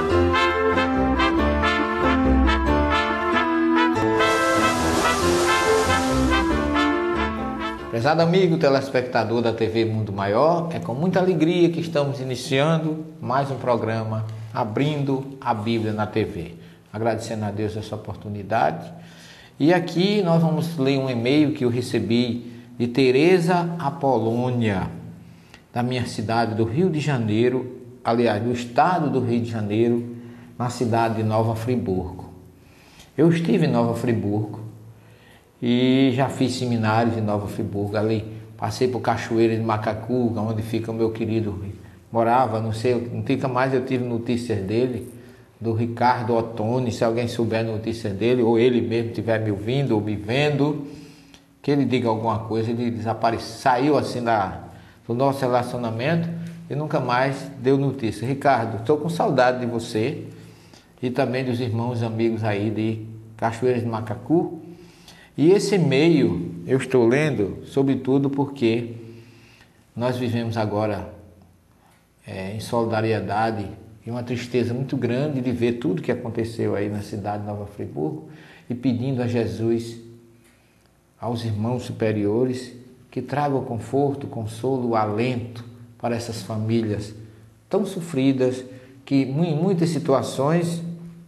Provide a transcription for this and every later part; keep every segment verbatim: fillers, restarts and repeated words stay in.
Prezado amigo telespectador da T V Mundo Maior, é com muita alegria que estamos iniciando mais um programa Abrindo a Bíblia na T V. Agradecendo a Deus essa oportunidade. E aqui nós vamos ler um e-mail que eu recebi de Tereza Apolônia, da minha cidade do Rio de Janeiro, aliás, do estado do Rio de Janeiro, na cidade de Nova Friburgo. Eu estive em Nova Friburgo e já fiz seminários em Nova Friburgo, ali passei por Cachoeira de Macacu, onde fica o meu querido, morava, não sei, nunca mais eu tive notícias dele, do Ricardo Ottoni, se alguém souber notícias dele, ou ele mesmo estiver me ouvindo ou me vendo, que ele diga alguma coisa. Ele desapareceu, saiu assim da, do nosso relacionamento e nunca mais deu notícia. Ricardo, estou com saudade de você e também dos irmãos amigos aí de Cachoeira de Macacu. E esse e-mail eu estou lendo, sobretudo porque nós vivemos agora é, em solidariedade e uma tristeza muito grande de ver tudo que aconteceu aí na cidade de Nova Friburgo e pedindo a Jesus, aos irmãos superiores, que tragam conforto, consolo, alento para essas famílias tão sofridas que em muitas situações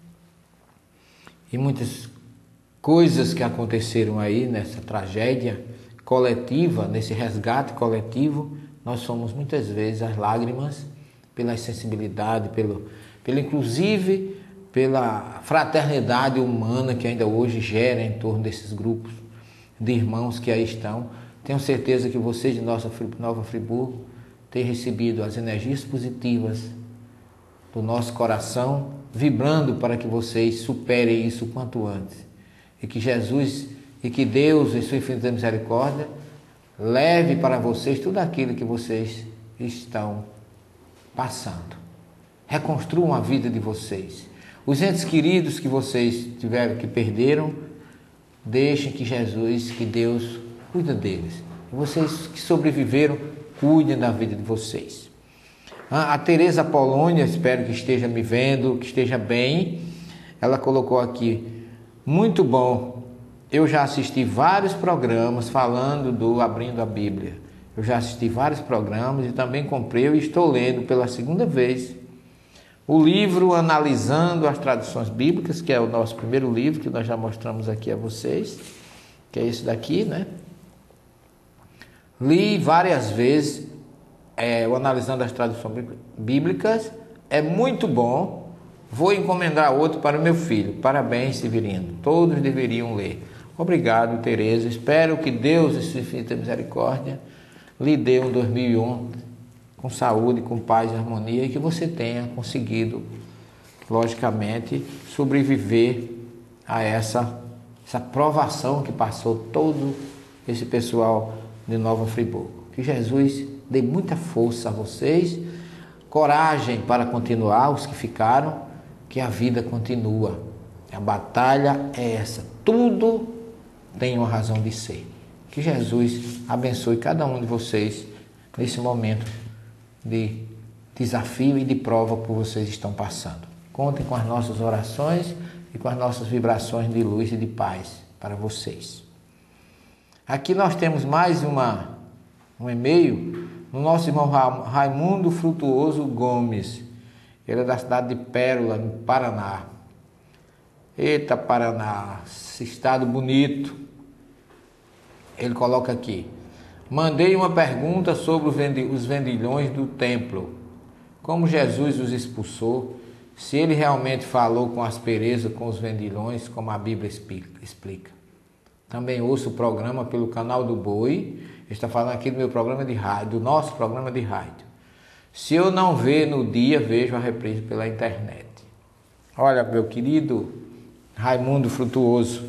e muitas coisas que aconteceram aí nessa tragédia coletiva, nesse resgate coletivo, nós somos muitas vezes as lágrimas pela sensibilidade, pelo, pelo inclusive pela fraternidade humana que ainda hoje gera em torno desses grupos de irmãos que aí estão. Tenho certeza que vocês de nossa Nova Friburgo têm recebido as energias positivas do nosso coração, vibrando para que vocês superem isso o quanto antes. E que Jesus e que Deus, em sua infinita misericórdia, leve para vocês tudo aquilo que vocês estão passando. Reconstruam a vida de vocês. Os entes queridos que vocês tiveram, que perderam, deixem que Jesus, que Deus cuida deles. E vocês que sobreviveram, cuidem da vida de vocês. A Tereza Apolônia, espero que esteja me vendo, que esteja bem. Ela colocou aqui: muito bom, eu já assisti vários programas falando do Abrindo a Bíblia. Eu já assisti vários programas e também comprei e estou lendo pela segunda vez o livro Analisando as Traduções Bíblicas, que é o nosso primeiro livro, que nós já mostramos aqui a vocês, que é esse daqui, né? Li várias vezes é, o Analisando as Traduções Bíblicas, é muito bom. Vou encomendar outro para o meu filho. Parabéns, Severino. Todos deveriam ler. Obrigado, Tereza. Espero que Deus, em sua infinita misericórdia, lhe dê um dois mil e onze com saúde, com paz e harmonia, e que você tenha conseguido, logicamente, sobreviver a essa, essa provação que passou todo esse pessoal de Nova Friburgo. Que Jesus dê muita força a vocês, coragem para continuar, os que ficaram, que a vida continua. A batalha é essa. Tudo tem uma razão de ser. Que Jesus abençoe cada um de vocês nesse momento de desafio e de prova que vocês estão passando. Contem com as nossas orações e com as nossas vibrações de luz e de paz para vocês. Aqui nós temos mais uma, um e-mail do nosso irmão Raimundo Frutuoso Gomes. Ele é da cidade de Pérola, no Paraná. Eita, Paraná, esse estado bonito. Ele coloca aqui: mandei uma pergunta sobre os vendilhões do templo. Como Jesus os expulsou, se ele realmente falou com aspereza com os vendilhões, como a Bíblia explica. Também ouço o programa pelo canal do Boi. Ele está falando aqui do meu programa de rádio, do nosso programa de rádio. Se eu não ver no dia, vejo a reprise pela internet. Olha, meu querido Raimundo Frutuoso,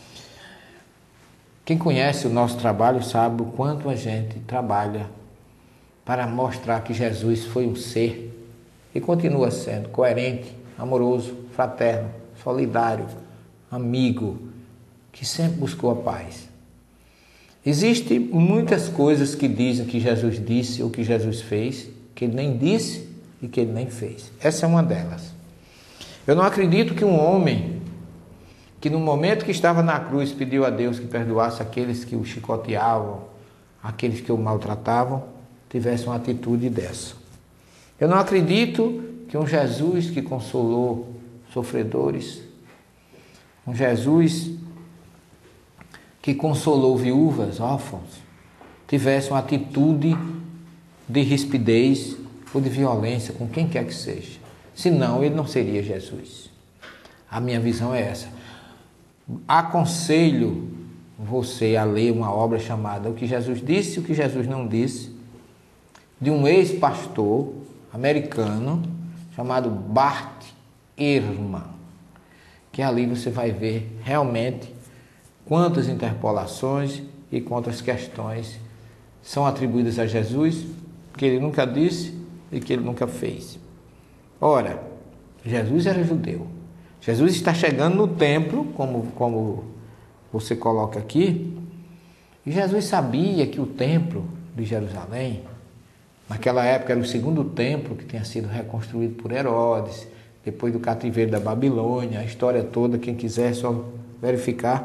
quem conhece o nosso trabalho sabe o quanto a gente trabalha para mostrar que Jesus foi um ser e continua sendo coerente, amoroso, fraterno, solidário, amigo, que sempre buscou a paz. Existem muitas coisas que dizem que Jesus disse ou que Jesus fez, que ele nem disse e que ele nem fez. Essa é uma delas. Eu não acredito que um homem que no momento que estava na cruz pediu a Deus que perdoasse aqueles que o chicoteavam, aqueles que o maltratavam, tivesse uma atitude dessa. Eu não acredito que um Jesus que consolou sofredores, um Jesus que consolou viúvas, órfãos, tivesse uma atitude de rispidez ou de violência com quem quer que seja. Senão, ele não seria Jesus. A minha visão é essa. Aconselho você a ler uma obra chamada O que Jesus Disse e o que Jesus Não Disse, de um ex-pastor americano chamado Bart Ehrman, que ali você vai ver realmente quantas interpolações e quantas questões são atribuídas a Jesus, que ele nunca disse e que ele nunca fez. Ora, Jesus era judeu. Jesus está chegando no templo, como, como você coloca aqui, e Jesus sabia que o templo de Jerusalém, naquela época era o segundo templo que tinha sido reconstruído por Herodes, depois do cativeiro da Babilônia, a história toda, quem quiser só verificar.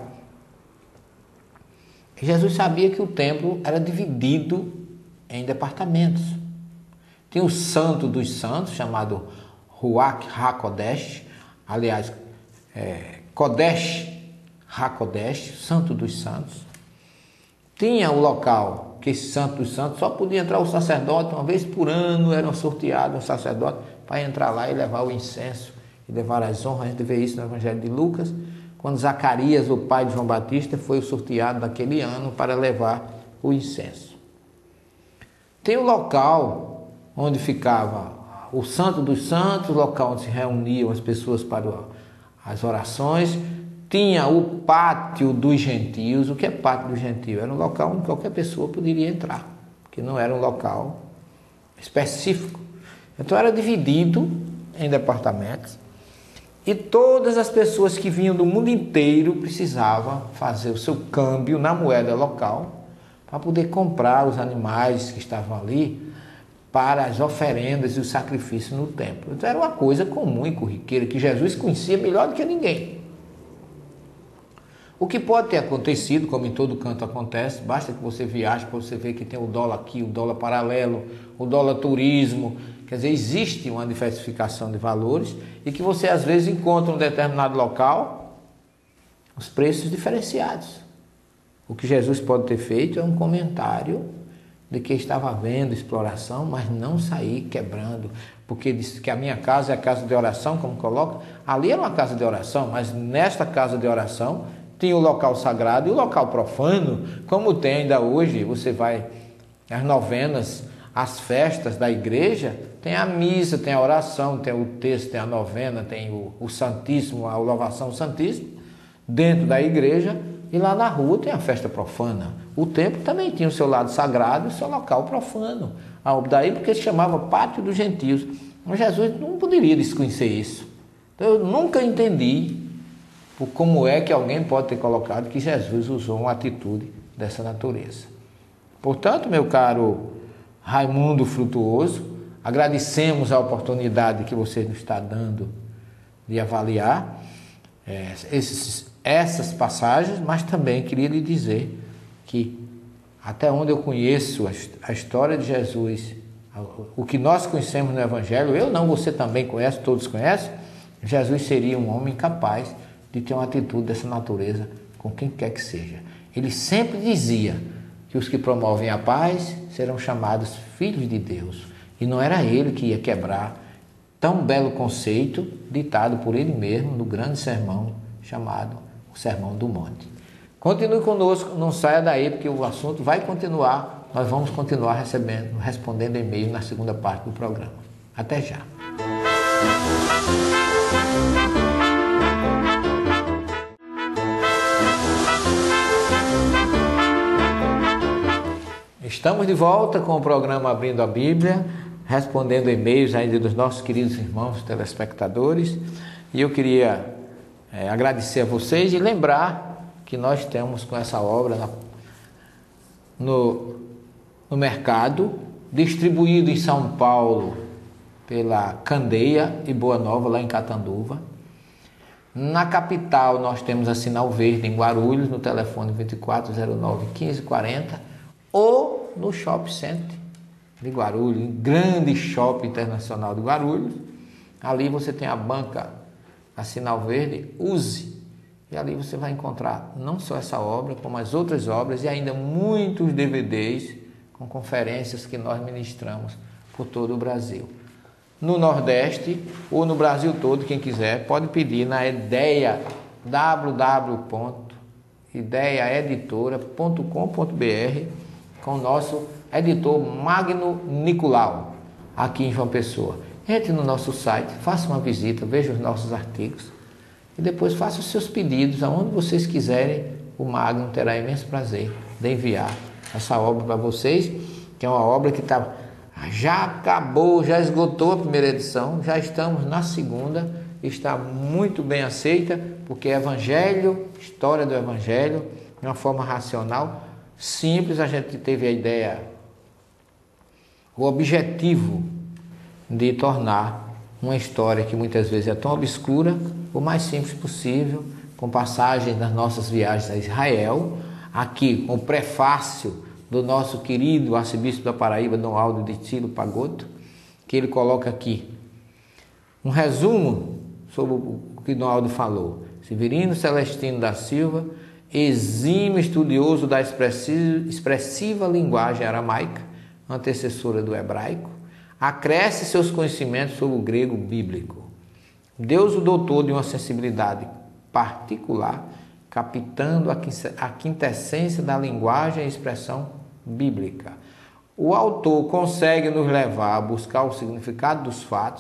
Jesus sabia que o templo era dividido em departamentos. Tinha o Santo dos Santos, chamado Ruach HaKodesh, aliás, é, Kodesh HaKodesh, Santo dos Santos. Tinha o local que esse Santo dos Santos só podia entrar o sacerdote, uma vez por ano era sorteado um sacerdote para entrar lá e levar o incenso e levar as honras. A gente vê isso no Evangelho de Lucas, quando Zacarias, o pai de João Batista, foi o sorteado naquele ano para levar o incenso. Tem o local onde ficava o Santo dos Santos, o local onde se reuniam as pessoas para as orações. Tinha o pátio dos gentios. O que é pátio dos gentios? Era um local onde qualquer pessoa poderia entrar, porque não era um local específico. Então era dividido em departamentos e todas as pessoas que vinham do mundo inteiro precisavam fazer o seu câmbio na moeda local para poder comprar os animais que estavam ali para as oferendas e os sacrifícios no templo. Então era uma coisa comum e corriqueira que Jesus conhecia melhor do que ninguém. O que pode ter acontecido, como em todo canto acontece, basta que você viaje para você ver que tem o dólar aqui, o dólar paralelo, o dólar turismo. Quer dizer, existe uma diversificação de valores e que você às vezes encontra em um determinado local os preços diferenciados. O que Jesus pode ter feito é um comentário de que estava havendo exploração, mas não sair quebrando, porque disse que a minha casa é a casa de oração, como coloca. Ali era uma casa de oração, mas nesta casa de oração tinha o local sagrado e o local profano, como tem ainda hoje. Você vai às novenas, às festas da igreja, tem a missa, tem a oração, tem o texto, tem a novena, tem o, o Santíssimo, a louvação Santíssima, dentro da igreja, e lá na rua tem a festa profana. O templo também tinha o seu lado sagrado e o seu local profano. Daí porque se chamava Pátio dos Gentios. Mas Jesus não poderia desconhecer isso. Então eu nunca entendi por como é que alguém pode ter colocado que Jesus usou uma atitude dessa natureza. Portanto, meu caro Raimundo Frutuoso, agradecemos a oportunidade que você nos está dando de avaliar é, esses, essas passagens, mas também queria lhe dizer que até onde eu conheço a história de Jesus, o que nós conhecemos no Evangelho, eu não, você também conhece, todos conhecem, Jesus seria um homem capaz de ter uma atitude dessa natureza com quem quer que seja. Ele sempre dizia que os que promovem a paz serão chamados filhos de Deus. E não era ele que ia quebrar tão belo conceito ditado por ele mesmo no grande sermão chamado o Sermão do Monte. Continue conosco, não saia daí, porque o assunto vai continuar. Nós vamos continuar recebendo, respondendo e-mail na segunda parte do programa. Até já. Estamos de volta com o programa Abrindo a Bíblia, respondendo e-mails ainda dos nossos queridos irmãos telespectadores. E eu queria é, agradecer a vocês e lembrar que nós temos com essa obra na, no, no mercado, distribuído em São Paulo pela Candeia e Boa Nova, lá em Catanduva. Na capital nós temos a Sinal Verde em Guarulhos, no telefone vinte e quatro zero nove, quinze quarenta, ou no Shopping Center de Guarulhos, um grande shopping internacional de Guarulhos. Ali você tem a banca, a Sinal Verde, use. E ali você vai encontrar não só essa obra, como as outras obras e ainda muitos D V Ds com conferências que nós ministramos por todo o Brasil. No Nordeste ou no Brasil todo, quem quiser, pode pedir na Ideia, w w w ponto ideia editora ponto com ponto b r, com o nosso editor Magno Nicolau, aqui em João Pessoa. Entre no nosso site, faça uma visita, veja os nossos artigos e depois faça os seus pedidos aonde vocês quiserem. O Magno terá imenso prazer de enviar essa obra para vocês, que é uma obra que está... já acabou, já esgotou a primeira edição, já estamos na segunda, está muito bem aceita, porque é Evangelho, história do Evangelho, de uma forma racional, simples. A gente teve a ideia, o objetivo de tornar uma história que muitas vezes é tão obscura, o mais simples possível, com passagens das nossas viagens a Israel, aqui com o prefácio do nosso querido arcebispo da Paraíba, Dom Aldo de Tilo Pagotto, que ele coloca aqui um resumo sobre o que Dom Aldo falou. Severino Celestino da Silva, exímio estudioso da expressiva, expressiva linguagem aramaica, antecessora do hebraico, acresce seus conhecimentos sobre o grego bíblico. Deus o dotou de uma sensibilidade particular, captando a quintessência da linguagem e expressão bíblica. O autor consegue nos levar a buscar o significado dos fatos.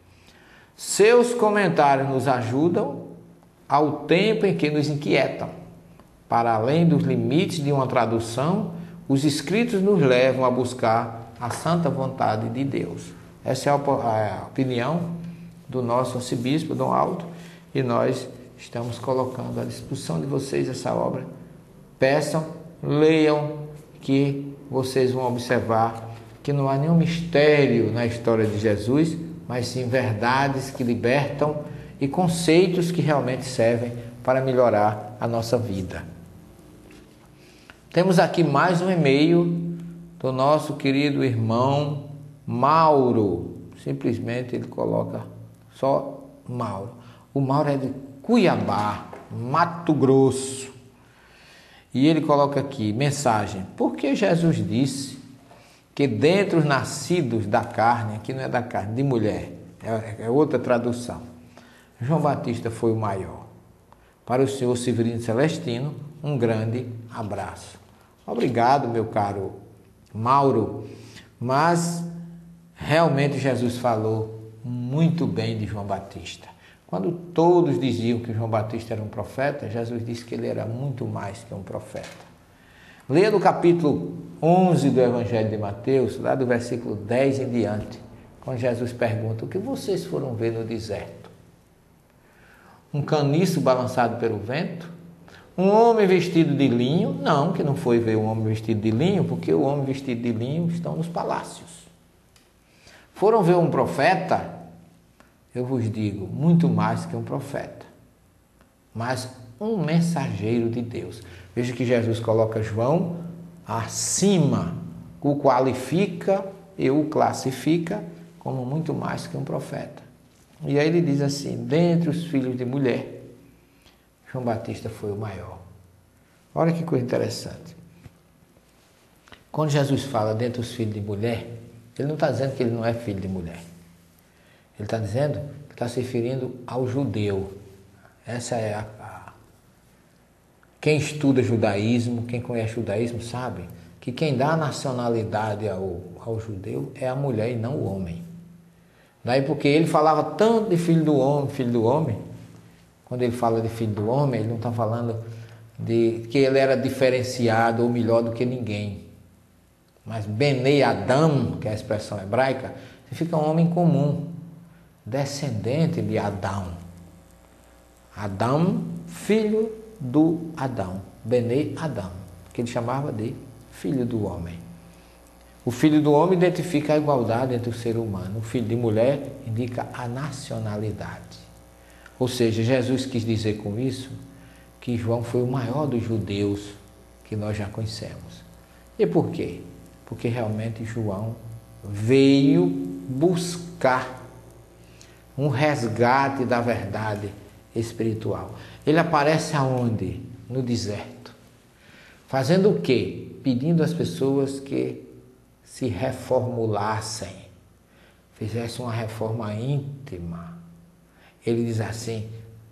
Seus comentários nos ajudam ao tempo em que nos inquietam. Para além dos limites de uma tradução, os escritos nos levam a buscar a santa vontade de Deus. Essa é a opinião do nosso arcebispo, Dom Aldo, e nós estamos colocando à disposição de vocês essa obra. Peçam, leiam, que vocês vão observar que não há nenhum mistério na história de Jesus, mas sim verdades que libertam e conceitos que realmente servem para melhorar a nossa vida. Temos aqui mais um e-mail do nosso querido irmão Mauro. Simplesmente ele coloca só Mauro. O Mauro é de Cuiabá, Mato Grosso. E ele coloca aqui, mensagem: por que Jesus disse que dentre os nascidos da carne, aqui não é da carne, de mulher, é, é outra tradução, João Batista foi o maior? Para o senhor Severino Celestino, um grande abraço. Obrigado, meu caro Mauro, mas realmente Jesus falou muito bem de João Batista. Quando todos diziam que João Batista era um profeta, Jesus disse que ele era muito mais que um profeta. Leia no capítulo onze do Evangelho de Mateus, lá do versículo dez em diante, quando Jesus pergunta: o que vocês foram ver no deserto? Um caniço balançado pelo vento? Um homem vestido de linho? Não, que não foi ver um homem vestido de linho, porque o homem vestido de linho estão nos palácios. Foram ver um profeta? Eu vos digo, muito mais que um profeta, mas um mensageiro de Deus. Veja que Jesus coloca João acima, o qualifica e o classifica como muito mais que um profeta. E aí ele diz assim: dentre os filhos de mulher, João Batista foi o maior. Olha que coisa interessante. Quando Jesus fala dentre os filhos de mulher, ele não está dizendo que ele não é filho de mulher. Ele está dizendo que está se referindo ao judeu. Essa é a, a... Quem estuda judaísmo, quem conhece judaísmo, sabe que quem dá nacionalidade ao, ao judeu é a mulher e não o homem. Daí porque ele falava tanto de filho do homem, filho do homem, quando ele fala de filho do homem, ele não está falando de que ele era diferenciado ou melhor do que ninguém. Mas Benei Adam, que é a expressão hebraica, significa um homem comum, descendente de Adão. Adão, filho do Adão. Benei Adão, que ele chamava de filho do homem. O filho do homem identifica a igualdade entre o ser humano. O filho de mulher indica a nacionalidade. Ou seja, Jesus quis dizer com isso que João foi o maior dos judeus que nós já conhecemos. E por quê? Porque realmente João veio buscar um resgate da verdade espiritual. Ele aparece aonde? No deserto. Fazendo o quê? Pedindo às pessoas que se reformulassem, fizessem uma reforma íntima. Ele diz assim,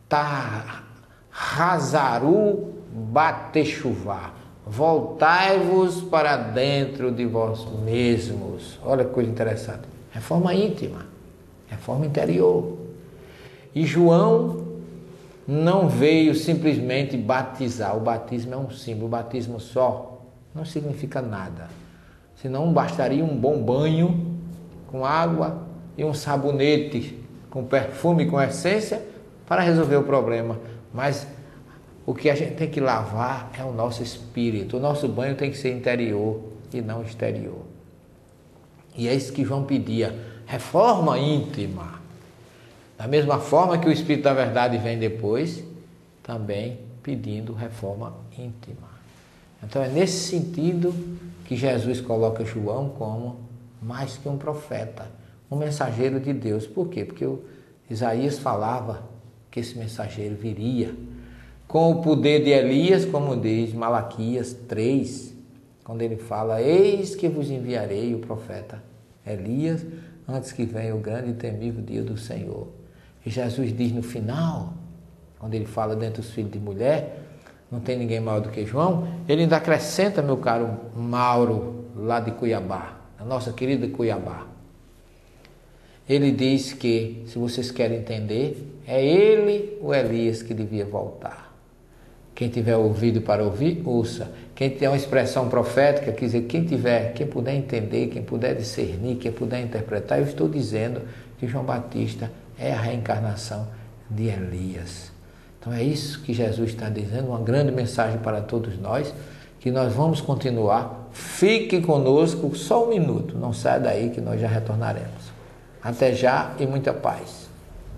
Tahazaru batechuvá, voltai-vos para dentro de vós mesmos. Olha que coisa interessante. Reforma íntima, reforma interior. E João não veio simplesmente batizar. O batismo é um símbolo, o batismo só não significa nada. Senão bastaria um bom banho com água e um sabonete com perfume, com essência, para resolver o problema. Mas o que a gente tem que lavar é o nosso espírito. O nosso banho tem que ser interior e não exterior. E é isso que João pedia, reforma íntima. Da mesma forma que o Espírito da Verdade vem depois, também pedindo reforma íntima. Então é nesse sentido que Jesus coloca João como mais que um profeta, um mensageiro de Deus. Por quê? Porque o Isaías falava que esse mensageiro viria com o poder de Elias, como diz Malaquias três, quando ele fala, eis que vos enviarei o profeta Elias, antes que venha o grande e temível dia do Senhor. E Jesus diz no final, quando ele fala dentre os filhos de mulher, não tem ninguém maior do que João, ele ainda acrescenta, meu caro Mauro, lá de Cuiabá, a nossa querida Cuiabá. Ele diz que, se vocês querem entender, é ele, o Elias, que devia voltar. Quem tiver ouvido para ouvir, ouça. Quem tem uma expressão profética, quer dizer, quem tiver, quem puder entender, quem puder discernir, quem puder interpretar, eu estou dizendo que João Batista é a reencarnação de Elias. Então é isso que Jesus está dizendo, uma grande mensagem para todos nós, que nós vamos continuar. Fique conosco só um minuto, não saia daí que nós já retornaremos. Até já e muita paz.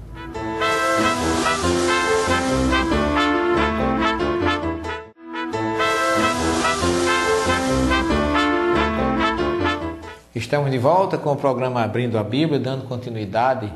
Estamos de volta com o programa Abrindo a Bíblia, dando continuidade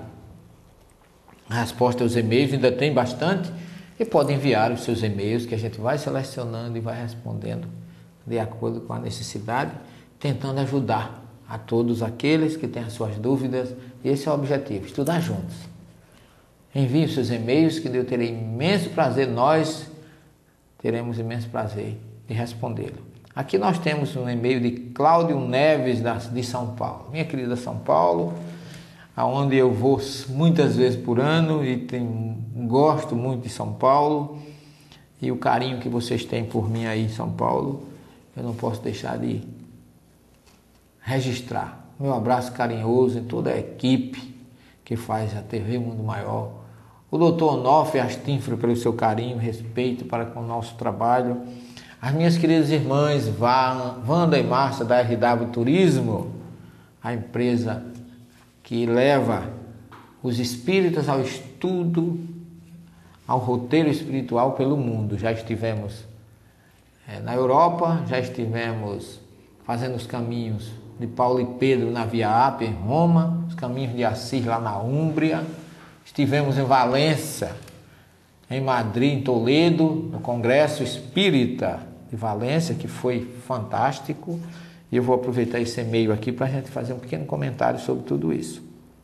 à resposta aos e-mails. Ainda tem bastante e pode enviar os seus e-mails que a gente vai selecionando e vai respondendo de acordo com a necessidade, tentando ajudar a todos aqueles que têm as suas dúvidas. E esse é o objetivo, estudar juntos. Envie os seus e-mails que eu terei imenso prazer, nós teremos imenso prazer de respondê-lo. Aqui nós temos um e-mail de Cláudio Neves, de São Paulo. Minha querida São Paulo, aonde eu vou muitas vezes por ano e tenho, gosto muito de São Paulo. E o carinho que vocês têm por mim aí em São Paulo, eu não posso deixar de registrar. Meu abraço carinhoso em toda a equipe que faz a T V Mundo Maior. O doutor Onofre Astinfra pelo seu carinho, respeito para com o nosso trabalho. As minhas queridas irmãs Wanda e Márcia da R W Turismo, a empresa que leva os espíritas ao estudo, ao roteiro espiritual pelo mundo. Já estivemos é, na Europa, já estivemos fazendo os caminhos de Paulo e Pedro na Via Ápia, em Roma, os caminhos de Assis lá na Úmbria, estivemos em Valença, em Madrid, em Toledo, no Congresso Espírita de Valência, que foi fantástico, e eu vou aproveitar esse e-mail aqui para a gente fazer um pequeno comentário sobre tudo isso.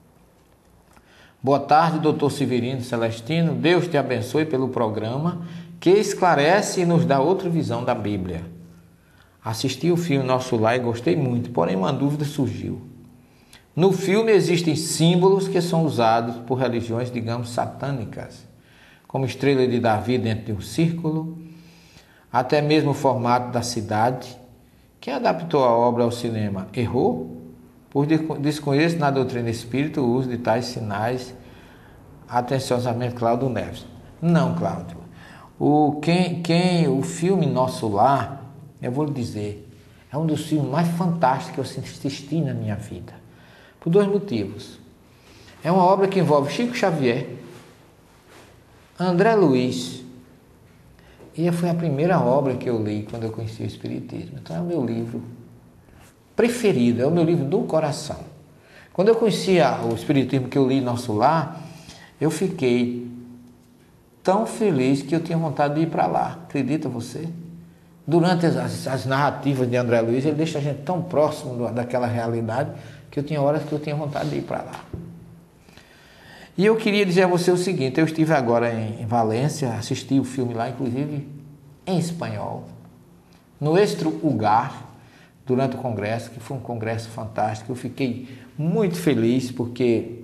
Boa tarde, doutor Severino Celestino, Deus te abençoe pelo programa que esclarece e nos dá outra visão da Bíblia. Assisti o filme Nosso Lar e gostei muito, porém uma dúvida surgiu. No filme existem símbolos que são usados por religiões, digamos, satânicas, como estrela de Davi dentro de um círculo, até mesmo o formato da cidade. Quem adaptou a obra ao cinema errou? Por desconheço na doutrina espírita o uso de tais sinais. Atenciosamente, Cláudio Neves. Não, Cláudio. O, quem, quem, o filme Nosso Lar, eu vou lhe dizer, é um dos filmes mais fantásticos que eu assisti na minha vida. Por dois motivos. É uma obra que envolve Chico Xavier, André Luiz. E foi a primeira obra que eu li quando eu conheci o Espiritismo. Então é o meu livro preferido, é o meu livro do coração. Quando eu conheci o Espiritismo que eu li em Nosso Lar, eu fiquei tão feliz que eu tinha vontade de ir para lá. Acredita você? Durante as, as narrativas de André Luiz, ele deixa a gente tão próximo do, daquela realidade que eu tinha horas que eu tinha vontade de ir para lá. E eu queria dizer a você o seguinte, eu estive agora em, em Valência, assisti o filme lá, inclusive em espanhol, no Extra Ugar, durante o congresso, que foi um congresso fantástico. Eu fiquei muito feliz porque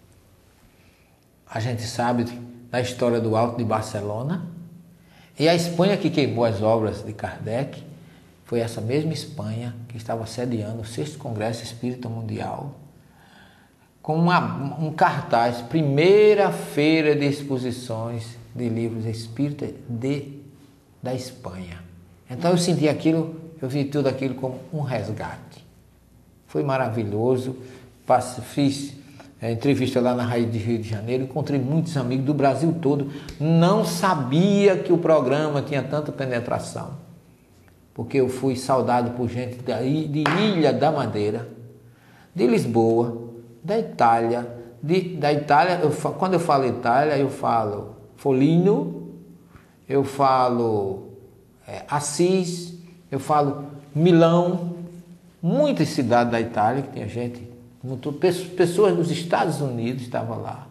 a gente sabe da história do Alto de Barcelona, e a Espanha que queimou as obras de Kardec foi essa mesma Espanha que estava sediando o sexto Congresso Espírita Mundial, com uma, um cartaz, primeira feira de exposições de livros espíritas de, da Espanha. Então eu senti aquilo, eu vi tudo aquilo como um resgate. Foi maravilhoso, Passe, fiz é, entrevista lá na Raiz de Rio de Janeiro, encontrei muitos amigos do Brasil todo, não sabia que o programa tinha tanta penetração, porque eu fui saudado por gente de, de Ilha da Madeira, de Lisboa, da Itália, de, da Itália, eu, quando eu falo Itália, eu falo Foligno, eu falo é, Assis, eu falo Milão, muitas cidades da Itália que tinha gente, muito, pessoas dos Estados Unidos estavam lá,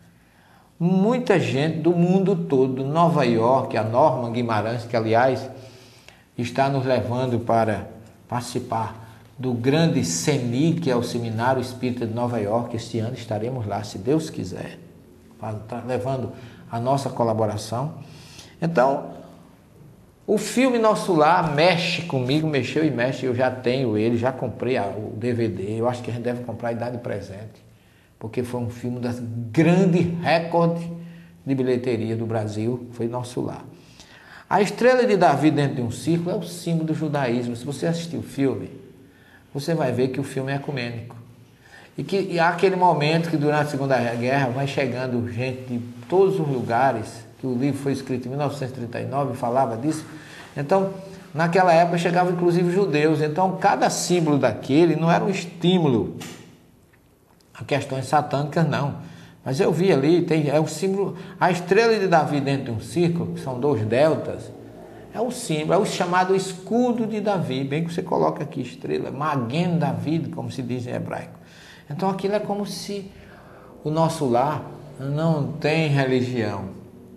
muita gente do mundo todo, Nova York, a Norma Guimarães, que aliás está nos levando para participar do grande C E N I, que é o Seminário Espírita de Nova York. Este ano estaremos lá, se Deus quiser, levando a nossa colaboração. Então, o filme Nosso Lar mexe comigo, mexeu e mexe, eu já tenho ele, já comprei o D V D, eu acho que a gente deve comprar e dar de presente, porque foi um filme das grandes recordes de bilheteria do Brasil, foi Nosso Lar. A estrela de Davi dentro de um círculo é o símbolo do judaísmo. Se você assistir o filme, você vai ver que o filme é ecumênico. E que e há aquele momento que durante a Segunda Guerra vai chegando gente de todos os lugares, que o livro foi escrito em mil novecentos e trinta e nove, falava disso. Então, naquela época chegavam inclusive judeus. Então, cada símbolo daquele não era um estímulo a questões satânicas, não. Mas eu vi ali, tem, é o símbolo, a estrela de Davi dentro de um círculo, que são dois deltas, é o símbolo, é o chamado escudo de Davi, bem que você coloca aqui estrela, Magen David, como se diz em hebraico. Então aquilo é como se o nosso lar não tem religião.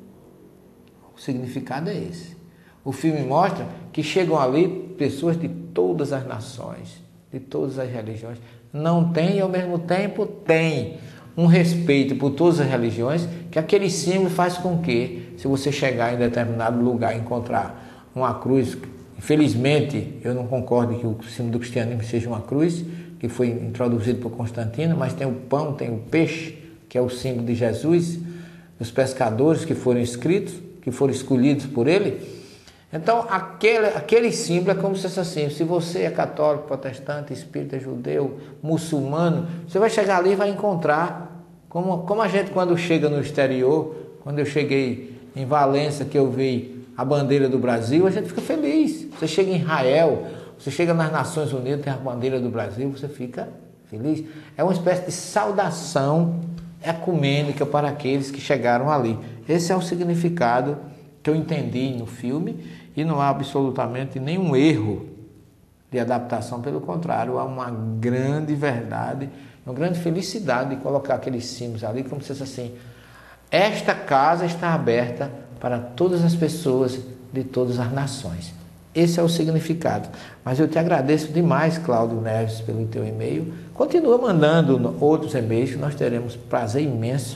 O significado é esse. O filme mostra que chegam ali pessoas de todas as nações, de todas as religiões. Não tem e ao mesmo tempo tem um respeito por todas as religiões, que aquele símbolo faz com que, se você chegar em determinado lugar e encontrar uma cruz, infelizmente eu não concordo que o símbolo do cristianismo seja uma cruz, que foi introduzido por Constantino, mas tem o pão, tem o peixe, que é o símbolo de Jesus, os pescadores que foram escritos, que foram escolhidos por ele. Então aquele, aquele símbolo é como se fosse assim, se você é católico, protestante, espírita, judeu, muçulmano, você vai chegar ali e vai encontrar, como, como a gente quando chega no exterior, quando eu cheguei em Valência, que eu vi a bandeira do Brasil, a gente fica feliz. Você chega em Israel, você chega nas Nações Unidas, tem a bandeira do Brasil, você fica feliz. É uma espécie de saudação ecumênica para aqueles que chegaram ali. Esse é o significado que eu entendi no filme e não há absolutamente nenhum erro de adaptação, pelo contrário, há uma grande verdade, uma grande felicidade de colocar aqueles símbolos ali, como se fosse assim, esta casa está aberta para todas as pessoas de todas as nações. Esse é o significado. Mas eu te agradeço demais, Cláudio Neves, pelo teu e-mail. Continua mandando outros e-mails, que nós teremos prazer imenso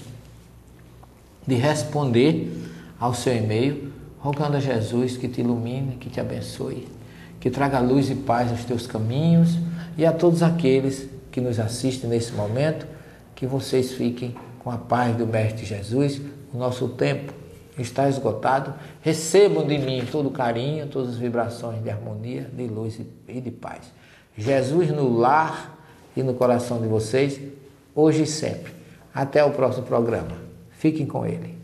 de responder ao seu e-mail, rogando a Jesus que te ilumine, que te abençoe, que traga luz e paz aos teus caminhos e a todos aqueles que nos assistem nesse momento, que vocês fiquem com a paz do Mestre Jesus. O nosso tempo está esgotado. Recebam de mim todo o carinho, todas as vibrações de harmonia, de luz e de paz. Jesus no lar e no coração de vocês, hoje e sempre. Até o próximo programa. Fiquem com Ele.